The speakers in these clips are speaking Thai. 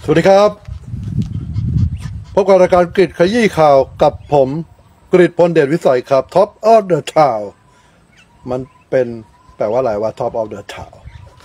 สวัสดีครับพบกับรายการกฤษขยี้ข่าวกับผมกฤษพลเดชวิสัยครับ Top of the Town มันเป็นแปลว่าอะไรว่า Top of the Town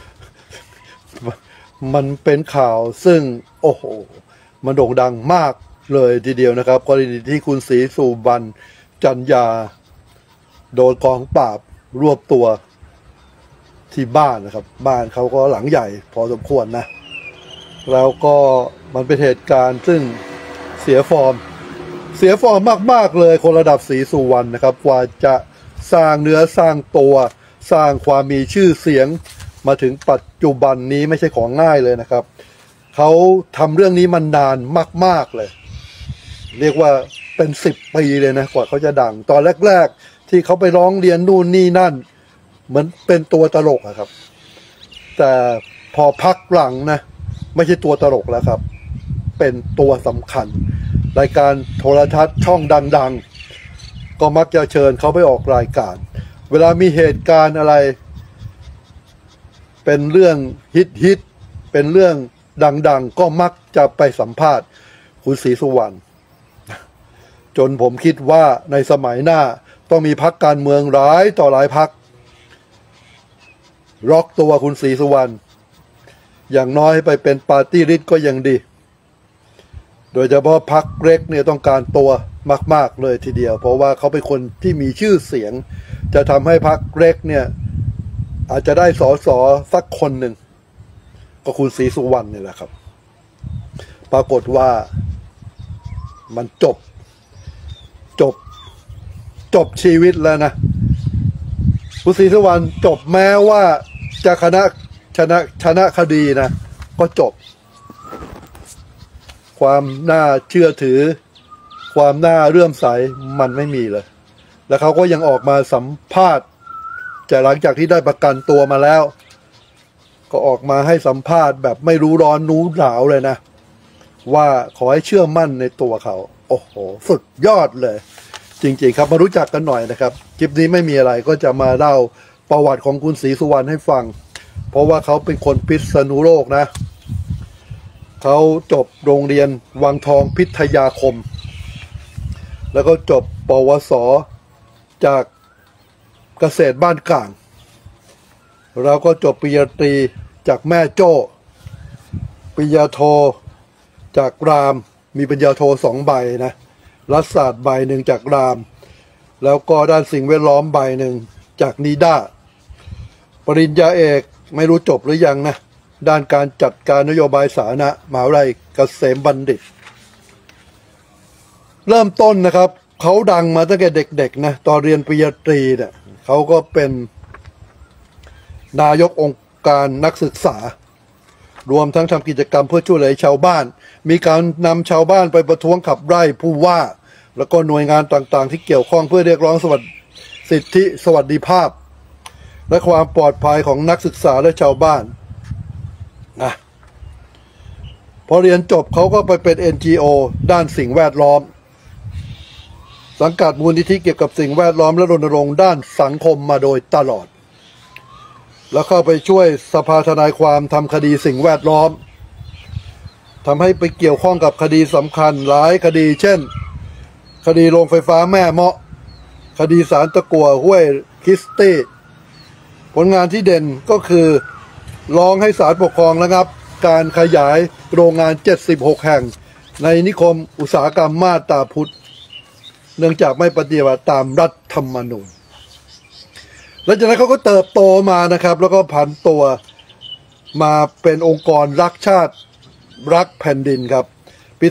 มันเป็นข่าวซึ่งโอ้โหมันโด่งดังมากเลยทีเดียวนะครับกรณีที่คุณศรีสุวรรณจันยาโดนกองปราบรวบตัวที่บ้านนะครับบ้านเขาก็หลังใหญ่พอสมควรนะแล้วก็มันเป็นเหตุการณ์ซึ่งเสียฟอร์มมากๆเลยคนระดับศรีสุวรรณนะครับกว่าจะสร้างเนื้อสร้างตัวสร้างความมีชื่อเสียงมาถึงปัจจุบันนี้ไม่ใช่ของง่ายเลยนะครับเขาทำเรื่องนี้มานานมากๆเลยเรียกว่าเป็น10 ปีเลยนะกว่าเขาจะดังตอนแรกๆที่เขาไปร้องเรียนนู่นนี่นั่นเหมือนเป็นตัวตลกอะครับแต่พอพักหลังนะไม่ใช่ตัวตลกแล้วครับเป็นตัวสำคัญรายการโทรทัศน์ช่องดังๆก็มักจะเชิญเขาไปออกรายการเวลามีเหตุการณ์อะไรเป็นเรื่องฮิตเป็นเรื่องดังๆก็มักจะไปสัมภาษณ์คุณศรีสุวรรณจนผมคิดว่าในสมัยหน้าต้องมีพรรคการเมืองหลายต่อหลายพรรคล็อกตัวคุณศรีสุวรรณอย่างน้อยไปเป็นปาร์ตี้ลิสต์ก็ยังดีโดยเฉพาะพรรคเล็กเนี่ยต้องการตัวมากๆเลยทีเดียวเพราะว่าเขาเป็นคนที่มีชื่อเสียงจะทำให้พรรคเล็กเนี่ยอาจจะได้ส.ส.สักคนหนึ่งก็คุณศรีสุวรรณนี่แหละครับปรากฏว่ามันจบชีวิตแล้วนะคุณศรีสุวรรณจบแม้ว่าจะชนะคดีนะก็จบความน่าเชื่อถือความน่าเลื่อมใสมันไม่มีเลยแล้วเขาก็ยังออกมาสัมภาษณ์แต่หลังจากที่ได้ประกันตัวมาแล้วก็ออกมาให้สัมภาษณ์แบบไม่รู้ร้อนรู้หนาวเลยนะว่าขอให้เชื่อมั่นในตัวเขาโอ้โหสุดยอดเลยจริงๆครับมารู้จักกันหน่อยนะครับคลิปนี้ไม่มีอะไรก็จะมาเล่าประวัติของคุณศรีสุวรรณให้ฟังเพราะว่าเขาเป็นคนพิษณุโลกนะเขาจบโรงเรียนวังทองพิทยาคมแล้วก็จบปวสจากเกษตรบ้านกลางแล้วก็จบปริญญาตรีจากแม่โจ้ปริญญาโทจากรามมีปริญญาโท2 ใบนะรัฐศาสตร์ใบหนึ่งจากรามแล้วก็ด้านสิ่งแวดล้อมใบหนึ่งจากนิด้าปริญญาเอกไม่รู้จบหรือยังนะด้านการจัดการนโยบายสาธารณะมหาวิทยาลัยเกษมบัณฑิตเริ่มต้นนะครับเขาดังมาตั้งแต่เด็กๆนะตอนเรียนปริญญาตรีเนี่ยเขาก็เป็นนายกองค์การนักศึกษารวมทั้งทำกิจกรรมเพื่อช่วยเหลือชาวบ้านมีการนำชาวบ้านไปประท้วงขับไล่ผู้ว่าแล้วก็หน่วยงานต่างๆที่เกี่ยวข้องเพื่อเรียกร้องสิทธิสวัสดิภาพและความปลอดภัยของนักศึกษาและชาวบ้านนะพอเรียนจบเขาก็ไปเป็น NGO ด้านสิ่งแวดล้อมสังกัดมูลนิธิเกี่ยวกับสิ่งแวดล้อมและรณรงค์ด้านสังคมมาโดยตลอดแล้วเข้าไปช่วยสภาทนายความทำคดีสิ่งแวดล้อมทำให้ไปเกี่ยวข้องกับคดีสำคัญหลายคดีเช่นคดีโรงไฟฟ้าแม่เมาะคดีสารตะกั่วห้วยคริสตี้ผลงานที่เด่นก็คือร้องให้ศาลปกครองระงับการขยายโรงงาน76 แห่งในนิคมอุตสาหกรรมมาบตาพุธเนื่องจากไม่ปฏิบัติตามรัฐธรรมนูญและจากนั้นเขาก็เติบโตมานะครับแล้วก็ผันตัวมาเป็นองค์กรรักชาติรักแผ่นดินครับปี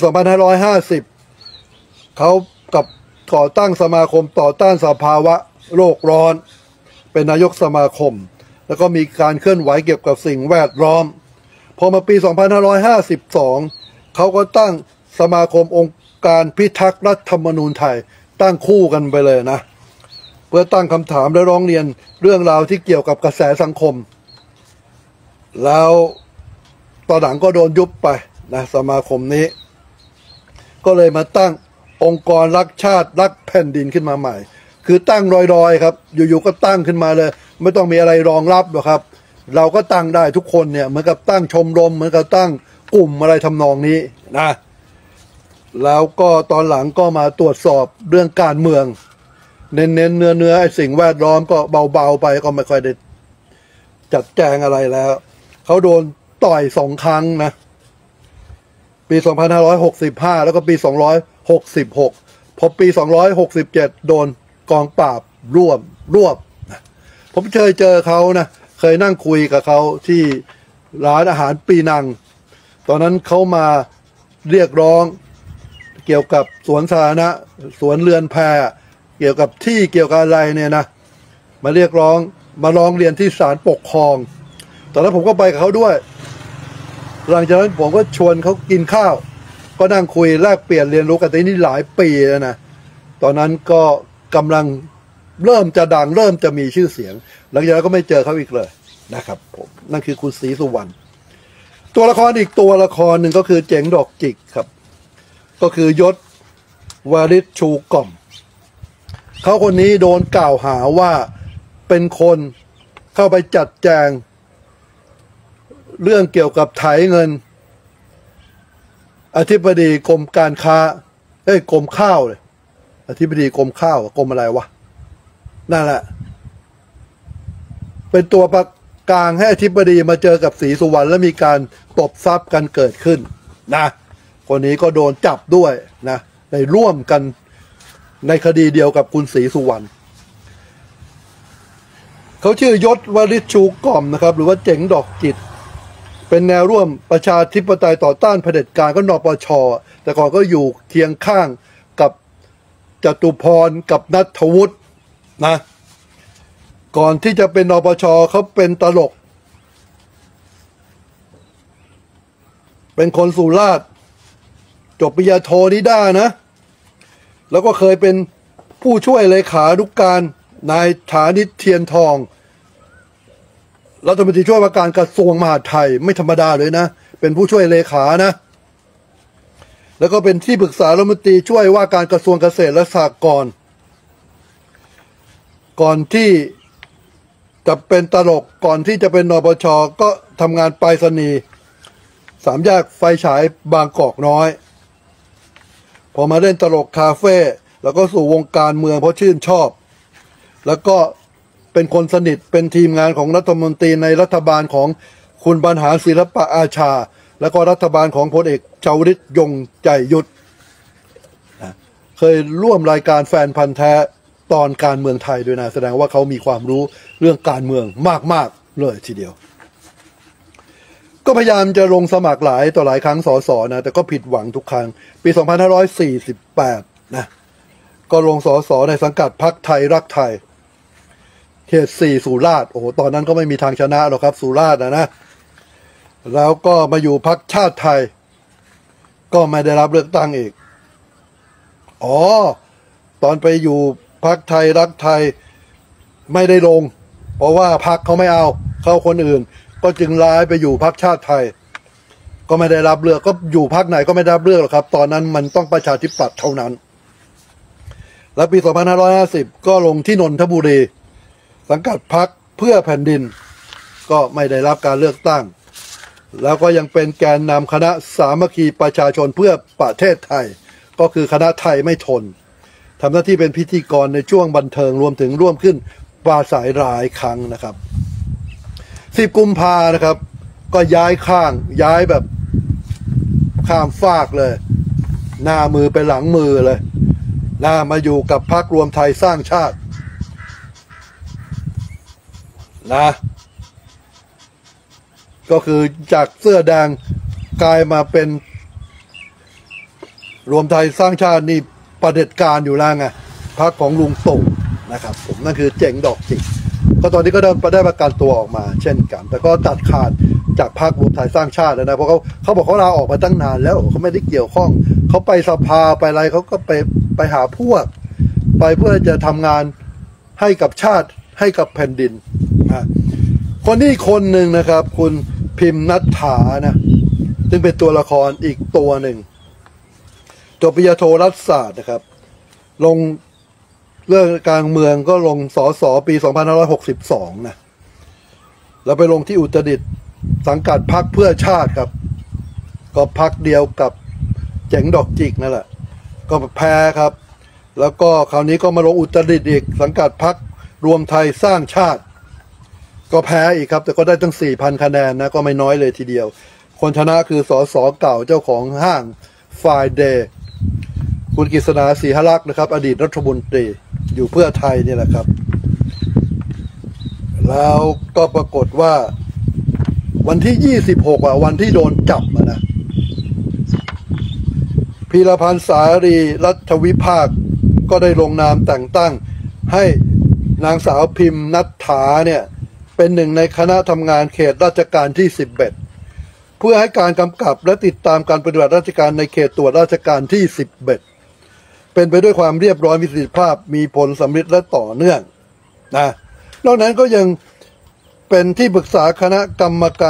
2550 เขากับก่อตั้งสมาคมต่อต้านสภาวะโลกร้อนเป็นนายกสมาคมแล้วก็มีการเคลื่อนไหวเกี่ยวกับสิ่งแวดล้อมพอมาปี 2552 เขาก็ตั้งสมาคมองค์การพิทักษ์รัฐธรรมนูญไทยตั้งคู่กันไปเลยนะเพื่อตั้งคำถามและร้องเรียนเรื่องราวที่เกี่ยวกับกระแสสังคมแล้วตอนหลังก็โดนยุบไปนะสมาคมนี้ก็เลยมาตั้งองค์กรรักชาติรักแผ่นดินขึ้นมาใหม่คือตั้งลอยๆครับอยู่ๆก็ตั้งขึ้นมาเลยไม่ต้องมีอะไรรองรับหรอกครับเราก็ตั้งได้ทุกคนเนี่ยเหมือนกับตั้งชมรมเหมือนกับตั้งกลุ่มอะไรทำนองนี้นะแล้วก็ตอนหลังก็มาตรวจสอบเรื่องการเมืองเน้นเนื้อไอ้สิ่งแวดล้อมก็เบาๆไปก็ไม่ค่อยได้จัดแจงอะไรแล้วเขาโดนต่อย2 ครั้งนะปี2565แล้วก็ปี266พอปี267โดนกองปราบรวบนะผมเคยเจอเขานะเคยนั่งคุยกับเขาที่ร้านอาหารปีนังตอนนั้นเขามาเรียกร้องเกี่ยวกับสวนสาธารณะสวนเรือนแพเกี่ยวกับที่เกี่ยวกับอะไรเนี่ยนะมาเรียกร้องมาร้องเรียนที่ศาลปกครองตอนนั้นผมก็ไปกับเขาด้วยหลังจากนั้นผมก็ชวนเขากินข้าวก็นั่งคุยแลกเปลี่ยนเรียนรู้กันนี่หลายปีแล้วนะตอนนั้นก็กำลังเริ่มจะดังเริ่มจะมีชื่อเสียงหลังจากนั้นก็ไม่เจอเขาอีกเลยนะครับผมนั่นคือคุณศรีสุวรรณตัวละครอีกตัวละครหนึ่งก็คือเจ๋งดอกจิกครับก็คือยศวริศชูกล่อมเขาคนนี้โดนกล่าวหาว่าเป็นคนเข้าไปจัดแจงเรื่องเกี่ยวกับไถเงินอธิบดีกรมการค้ากรมข้าวเลยอธิบดีกรมข้าวกรมอะไรวะนั่นแหละเป็นตัวประกลางให้อธิบดีมาเจอกับศรีสุวรรณแล้วมีการตบทรัพย์กันเกิดขึ้นนะคนนี้ก็โดนจับด้วยนะในร่วมกันในคดีเดียวกับคุณศรีสุวรรณเขาชื่อยศวริศชูกล่อมนะครับหรือว่าเจ๋งดอกจิตเป็นแนวร่วมประชาธิปไตยต่อต้านเผด็จการก็นปช.แต่ก่อนก็อยู่เคียงข้างกับจตุพรกับณัฐวุฒินะก่อนที่จะเป็นนปช.เขาเป็นตลกเป็นคนสุราษฎร์จบปริญญาโทนิด้านะแล้วก็เคยเป็นผู้ช่วยเลขานุการนายฐานิชเทียนทองรัฐมนตรีช่วยว่าการกระทรวงมหาดไทยไม่ธรรมดาเลยนะเป็นผู้ช่วยเลขานะแล้วก็เป็นที่ปรึกษารัฐมนตรีช่วยว่าการกระทรวงเกษตรและสหกรณ์ก่อนที่จะเป็นตลกก่อนที่จะเป็นนปช.ก็ทำงานไปรษณีย์3 แยกไฟฉายบางกอกน้อยพอมาเล่นตลกคาเฟ่แล้วก็สู่วงการเมืองเพราะชื่นชอบแล้วก็เป็นคนสนิทเป็นทีมงานของรัฐมนตรีในรัฐบาลของคุณบรรหารศิลปะอาชาแล้วก็รัฐบาลของพลเอกชวลิตยงใจยุทธเคยร่วมรายการแฟนพันธ์แท้ตอนการเมืองไทยด้วยนะแสดงว่าเขามีความรู้เรื่องการเมืองมากๆเลยทีเดียวก็พยายามจะลงสมัครหลายต่อหลายครั้งสสนะแต่ก็ผิดหวังทุกครั้งปี2548นะก็ลงสสในสังกัดพรรคไทยรักไทยเขต4สุราษฎร์โอ้โหตอนนั้นก็ไม่มีทางชนะหรอกครับสุราษฎร์นะแล้วก็มาอยู่พรรคชาติไทยก็ไม่ได้รับเลือกตั้งอีกตอนไปอยู่พรรคไทยรักไทยไม่ได้ลงเพราะว่าพรรคเขาไม่เอาเข้าคนอื่นก็จึงย้ายไปอยู่พรรคชาติไทยก็ไม่ได้รับเลือกก็อยู่พรรคไหนก็ไม่ได้รับเลือกหรอกครับตอนนั้นมันต้องประชาธิปัตย์เท่านั้นแล้วปี2550ก็ลงที่นนทบุรีสังกัดพรรคเพื่อแผ่นดินก็ไม่ได้รับการเลือกตั้งแล้วก็ยังเป็นแกนนำคณะสามัคคีประชาชนเพื่อประเทศไทยก็คือคณะไทยไม่ทนทำหน้าที่เป็นพิธีกรในช่วงบันเทิงรวมถึงร่วมขึ้นปราศรัยหลายครั้งนะครับ10 กุมภานะครับก็ย้ายแบบข้ามฟากเลยหน้ามือไปหลังมือเลยมาอยู่กับพรรครวมไทยสร้างชาตินะก็คือจากเสื้อแดงกลายมาเป็นรวมไทยสร้างชาตินี่ประเผด็จการอยู่แล้วไงพรรคของลุงตู่นะครับผมนั่นคือเจ๋งดอกจิกก็ตอนนี้ก็ได้ประกันตัวออกมาเช่นกันแต่ก็ตัดขาดจากพรรครวมไทยสร้างชาติแล้วนะเพราะเขาบอกเขาลาออกมาตั้งนานแล้วเขาไม่ได้เกี่ยวข้องเขาไปสภาไปอะไรเขาก็ไปหาพวกไปเพื่อจะทำงานให้กับชาติให้กับแผ่นดินคนนี้คนหนึ่งนะครับคุณพิมพ์นัทธานะซึ่งเป็นตัวละครอีกตัวหนึ่งจบปริญญาโทรัฐศาสตร์นะครับลงเรื่องการเมืองก็ลงสสปี2562นะแล้วไปลงที่อุตรดิตถ์สังกัดพรรคเพื่อชาติครับก็พรรคเดียวกับเจ๋งดอกจิกนั่นแหละก็แพ้ครับแล้วก็คราวนี้ก็มาลงอุตรดิตถ์อีกสังกัดพรรครวมไทยสร้างชาติก็แพ้อีกครับแต่ก็ได้ตั้ง 4,000 คะแนนนะก็ไม่น้อยเลยทีเดียวคนชนะคือสสเก่าเจ้าของห้างไฟเดย์คุณกฤษณาศรีหลักษณ์นะครับอดีตรัฐมนตรีอยู่เพื่อไทยนี่แหละครับแล้วก็ปรากฏว่าวันที่26วันที่โดนจับนะพีรพันธ์สารีรัฐวิภาคก็ได้ลงนามแต่งตั้งให้นางสาวพิมพ์นัทธาเนี่ยเป็นหนึ่งในคณะทำงานเขตราชการที่11เพื่อให้การกำกับและติดตามการปฏิบัติราชการในเขตตรวจราชการที่11เป็นไปด้วยความเรียบร้อยมีประสิทธิภาพมีผลสำเร็จและต่อเนื่องนะนอกนั้นก็ยังเป็นที่ปรึกษาคณะกรรมา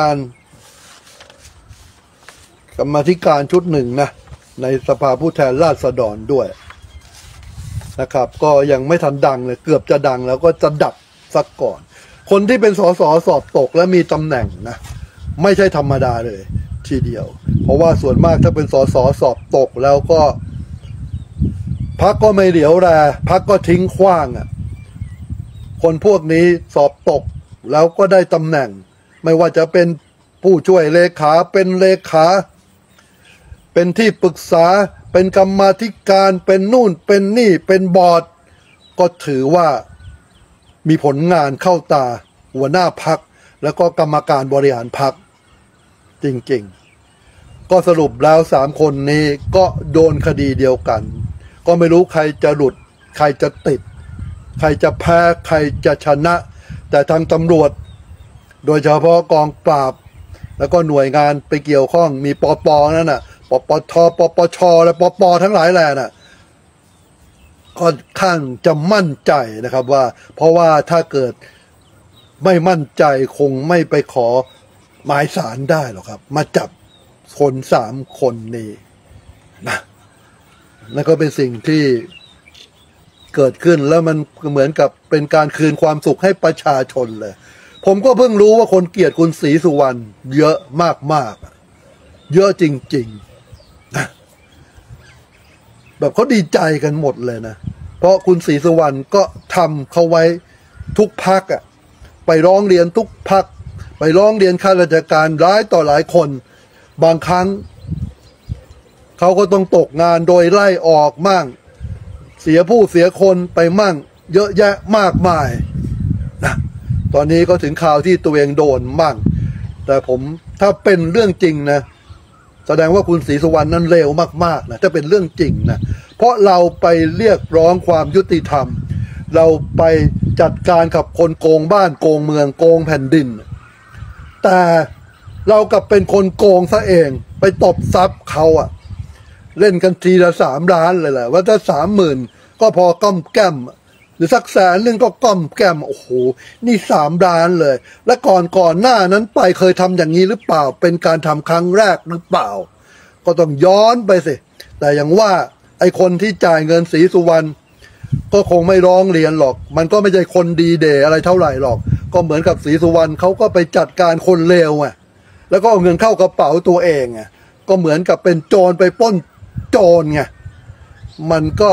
ธิการชุดหนึ่งนะในสภาผู้แทนราษฎรด้วยนะครับก็ยังไม่ทันดังเลยเกือบจะดังแล้วก็จะดับสักก่อนคนที่เป็นสสสอบตกและมีตำแหน่งนะไม่ใช่ธรรมดาเลยทีเดียวเพราะว่าส่วนมากถ้าเป็นสสสอบตกแล้วก็พรรคก็ไม่เหลียวแลพรรคก็ทิ้งขว้างคนพวกนี้สอบตกแล้วก็ได้ตำแหน่งไม่ว่าจะเป็นผู้ช่วยเลขาเป็นเลขาเป็นที่ปรึกษาเป็นกรรมาธิการเป็นนู่นเป็นนี่เป็นบอร์ดก็ถือว่ามีผลงานเข้าตาหัวหน้าพรรคแล้วก็กรรมการบริหารพรรคจริงๆก็สรุปแล้ว3คนนี้ก็โดนคดีเดียวกันก็ไม่รู้ใครจะหลุดใครจะติดใครจะแพ้ใครจะชนะแต่ทางตำรวจโดยเฉพาะกองปราบแล้วก็หน่วยงานไปเกี่ยวข้องมีปปนั่นน่ะปปทปปชและปปทั้งหลายแหละน่ะค่อนข้างจะมั่นใจนะครับว่าเพราะว่าถ้าเกิดไม่มั่นใจคงไม่ไปขอหมายศาลได้หรอกครับมาจับคน3คนนี้นะนั่นก็เป็นสิ่งที่เกิดขึ้นแล้วมันเหมือนกับเป็นการคืนความสุขให้ประชาชนเลยผมก็เพิ่งรู้ว่าคนเกลียดคุณศรีสุวรรณเยอะมากๆเยอะจริงๆนะแบบเขาดีใจกันหมดเลยนะเพราะคุณศรีสุวรรณก็ทำเขาไว้ทุกพรรคไปร้องเรียนทุกพรรคไปร้องเรียนข้าราชการร้ายต่อหลายคนบางครั้งเขาก็ต้องตกงานโดยไล่ออกมั่งเสียผู้เสียคนไปมั่งเยอะแยะมากมายนะตอนนี้ก็ถึงข่าวที่ตัวเองโดนมั่งแต่ผมถ้าเป็นเรื่องจริงนะแสดงว่าคุณศรีสุวรรณนั้นเลวมากๆนะถ้าเป็นเรื่องจริงนะเพราะเราไปเรียกร้องความยุติธรรมเราไปจัดการกับคนโกงบ้านโกงเมืองโกงแผ่นดินแต่เรากลับเป็นคนโกงซะเองไปตบทรัพย์เขาเล่นกันทีละ3 ล้านเลยแหละว่าถ้า30,000ก็พอก้อมแก้มหรือสัก100,000ก็ก้อมแก้มโอ้โหนี่3 ล้านเลยและก่อนหน้านั้นไปเคยทำอย่างนี้หรือเปล่าเป็นการทำครั้งแรกหรือเปล่าก็ต้องย้อนไปสิแต่อย่างว่าไอ้คนที่จ่ายเงินศรีสุวรรณก็คงไม่ร้องเรียนหรอกมันก็ไม่ใช่คนดีเดย์อะไรเท่าไหร่หรอกก็เหมือนกับศรีสุวรรณเขาก็ไปจัดการคนเลวแล้วก็เอาเงินเข้ากระเป๋าตัวเองก็เหมือนกับเป็นโจรไปปล้นโจรไงมันก็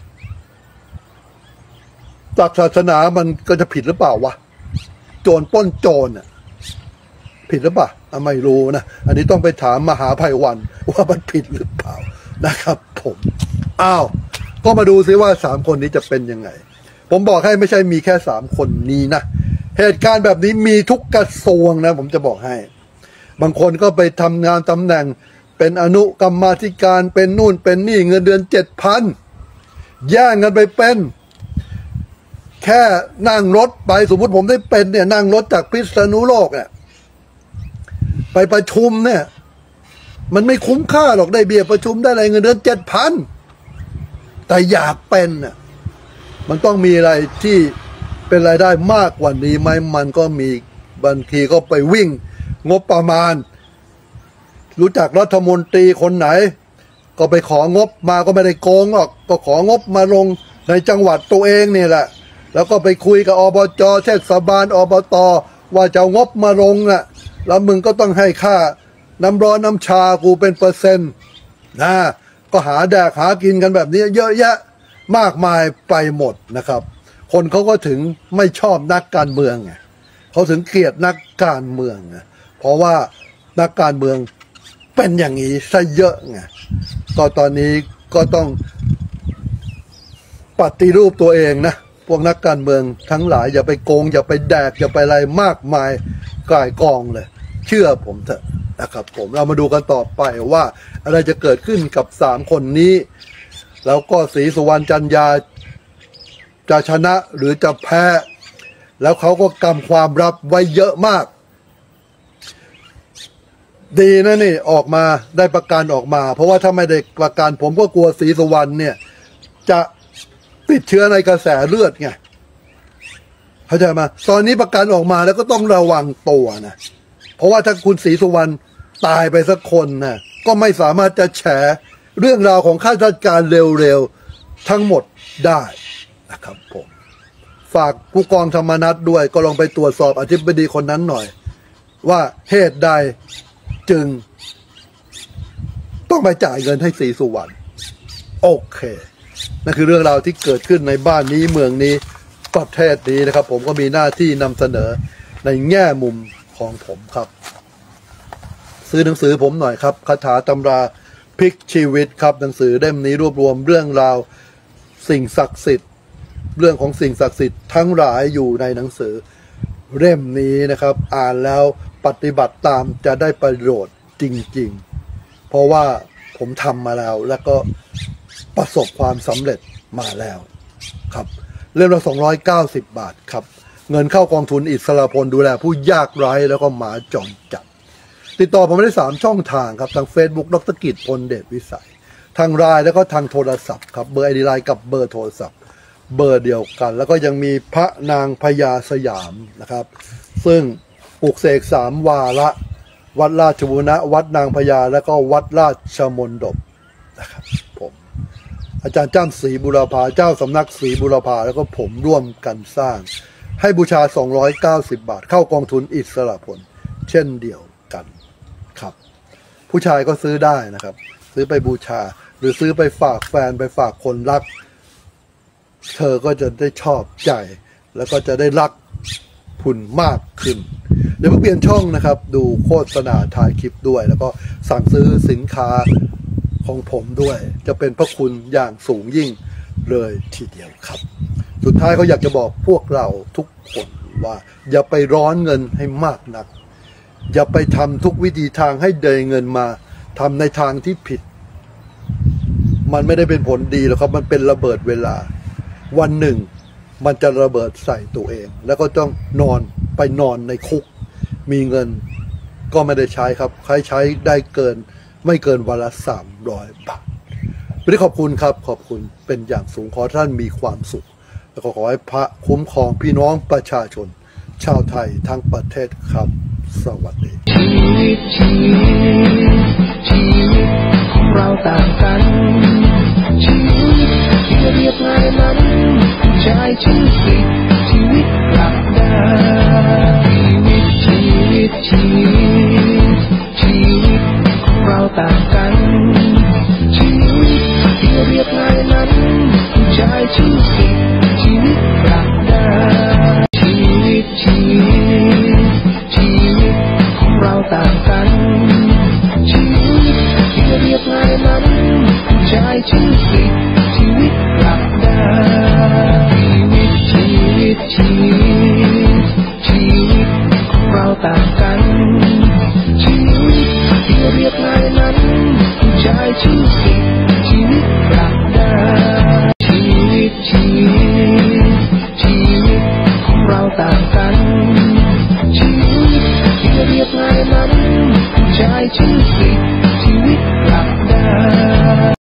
จากศาสนามันก็จะผิดหรือเปล่าวะโจรปล้นโจรผิดหรือเปล่าไม่รู้นะอันนี้ต้องไปถามมหาภัยวันว่ามันผิดหรือเปล่านะครับผมก็มาดูซิว่า3คนนี้จะเป็นยังไงผมบอกให้ไม่ใช่มีแค่3คนนี้นะเหตุการณ์แบบนี้มีทุกกระทรวงนะผมจะบอกให้บางคนก็ไปทำงานตำแหน่งเป็นอนุกรรมาธิการเป็นนู่นเป็นนี่เงินเดือน 7,000 แย่งกันไปเป็นแค่นั่งรถไปสมมุติผมได้เป็นเนี่ยนั่งรถจากพิษณุโลกไปประชุมเนี่ยมันไม่คุ้มค่าหรอกได้เบี้ยประชุมได้อะไรเงินเดือน 7,000 แต่อยากเป็นมันต้องมีอะไรที่เป็นรายได้มากกว่านี้ไหมมันก็มีบางทีก็ไปวิ่งงบประมาณรู้จักรัฐมนตรีคนไหนก็ไปของบมาก็ไม่ได้โกงหรอกก็ของบมาลงในจังหวัดตัวเองนี่แหละแล้วก็ไปคุยกับอบจ.เทศบาลอบต.ว่าจะเอางบมาลงแล้วมึงก็ต้องให้ค่าน้ำร้อนน้ำชากูเป็นเปอร์เซ็นต์นะก็หาแดกหากินกันแบบนี้เยอะแยะมากมายไปหมดนะครับ คนเขาก็ถึงไม่ชอบนักการเมืองไงเขาถึงเกลียดนักการเมืองไงเพราะว่านักการเมืองเป็นอย่างนี้ซะเยอะไงก็ตอนนี้ก็ต้องปฏิรูปตัวเองนะพวกนักการเมืองทั้งหลายอย่าไปโกงอย่าไปแดกอย่าไปอะไรมากมายก่ายกองเลยเชื่อผมเถอะนะครับผมเรามาดูกันต่อไปว่าอะไรจะเกิดขึ้นกับ3 คนนี้แล้วก็ศรีสุวรรณจันยาจะชนะหรือจะแพ้แล้วเขาก็กำความลับไว้เยอะมากดีนะนี่ออกมาได้ประกันออกมาเพราะว่าถ้าไม่ได้ประกันผมก็กลัวศรีสุวรรณเนี่ยจะติดเชื้อในกระแสเลือดไงเข้าใจไหมตอนนี้ประกันออกมาแล้วก็ต้องระวังตัวนะเพราะว่าถ้าคุณศรีสุวรรณตายไปสักคนนะก็ไม่สามารถจะแฉเรื่องราวของข้าราชการเร็วๆทั้งหมดได้นะครับผมฝากผู้กองธรรมนัสด้วยก็ลองไปตรวจสอบอธิบดีคนนั้นหน่อยว่าเหตุใดจึงต้องไปจ่ายเงินให้ศรีสุวรรณโอเคนั่นคือเรื่องราวที่เกิดขึ้นในบ้านนี้เมืองนี้ประเทศนี้นะครับผมก็มีหน้าที่นำเสนอในแง่มุมของผมครับซื้อหนังสือผมหน่อยครับคาถาตำราพลิกชีวิตครับหนังสือเล่มนี้รวบรวมเรื่องราวสิ่งศักดิ์สิทธิ์เรื่องของสิ่งศักดิ์สิทธิ์ทั้งหลายอยู่ในหนังสือเล่มนี้นะครับอ่านแล้วปฏิบัติตามจะได้ประโยชน์จริงๆเพราะว่าผมทำมาแล้วแล้วก็ประสบความสำเร็จมาแล้วครับเล่มละ290 บาทครับเงินเข้ากองทุนอิสระพลดูแลผู้ยากไร้แล้วก็หมาจรจัดติดต่อผมได้3 ช่องทางครับทาง Facebook ดร.กิจพลเดชวิสัยทางไลน์แล้วก็ทางโทรศัพท์ครับเบอร์ ID ไลน์กับเบอร์โทรศัพท์เบอร์เดียวกันแล้วก็ยังมีพระนางพญาสยามนะครับซึ่งปลุกเสก3 วาระวัดราชบุรณะวัดนางพญาแล้วก็วัดราชมณฑปนะครับผมอาจารย์จ้ำศรีบุรพาเจ้าสำนักศรีบุรพาแล้วก็ผมร่วมกันสร้างให้บูชา290 บาทเข้ากองทุนอิสระพลเช่นเดียวกันครับผู้ชายก็ซื้อได้นะครับซื้อไปบูชาหรือซื้อไปฝากแฟนไปฝากคนรักเธอก็จะได้ชอบใจแล้วก็จะได้รักคุณมากขึ้นเดี๋ยวเปลี่ยนช่องนะครับดูโฆษณาถ่ายคลิปด้วยแล้วก็สั่งซื้อสินค้าของผมด้วยจะเป็นพระคุณอย่างสูงยิ่งเลยทีเดียวครับสุดท้ายเขาอยากจะบอกพวกเราทุกคนว่าอย่าไปร้อนเงินให้มากนักอย่าไปทำทุกวิธีทางให้เดินเงินมาทำในทางที่ผิดมันไม่ได้เป็นผลดีหรอกครับมันเป็นระเบิดเวลาวันหนึ่งมันจะระเบิดใส่ตัวเองแล้วก็ต้องนอนในคุกมีเงินก็ไม่ได้ใช้ครับใครใช้ได้ไม่เกินวันละ300 บาทวันนี้ขอบคุณครับขอบคุณเป็นอย่างสูงขอท่านมีความสุขแล้วก็ขอให้พระคุ้มครองพี่น้องประชาชนชาวไทยทั้งประเทศครับสวัสดีชีวิตของเราต่างกันชีวิตที่เรียบง่ายนั้นใช้ชีวิตชีวิตหลักดาชีวิตของเราต่างกันชีวิตที่เรียบง่ายนั้นใช้ชีวิตชีวิตหลักดาชีวิตของเราต่างกันชีวิตที่เรียบง่ายนั้นใช้ชีวิตชีวิตหลักดาชีวิตของเราต่างกันชีวิตที่เรียบง่ายนั้นใช้ชีวิตชีวิตหลักดาชีวิตของเราต่างกันชีวิตที่เรียบง่ายนั้นใช้ชีวิตชีวิตหลักดา